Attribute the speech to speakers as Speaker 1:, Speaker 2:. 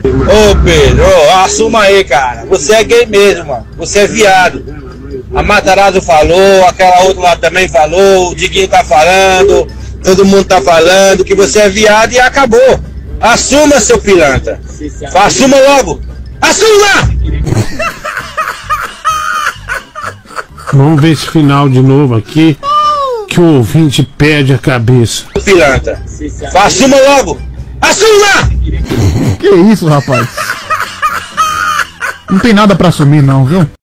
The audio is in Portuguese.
Speaker 1: Ô Pedro, assuma aí, cara. Você é gay mesmo, mano. Você é viado. A Matarazzo falou, aquela outra lá também falou, o Diguinho tá falando, todo mundo tá falando que você é viado e acabou. Assuma, seu pilantra. Assuma logo. Assuma!
Speaker 2: Vamos ver esse final de novo aqui, que o ouvinte perde a cabeça.
Speaker 1: Pilantra. Assuma logo. Assuma!
Speaker 3: Que isso, rapaz? Não tem nada pra assumir não, viu?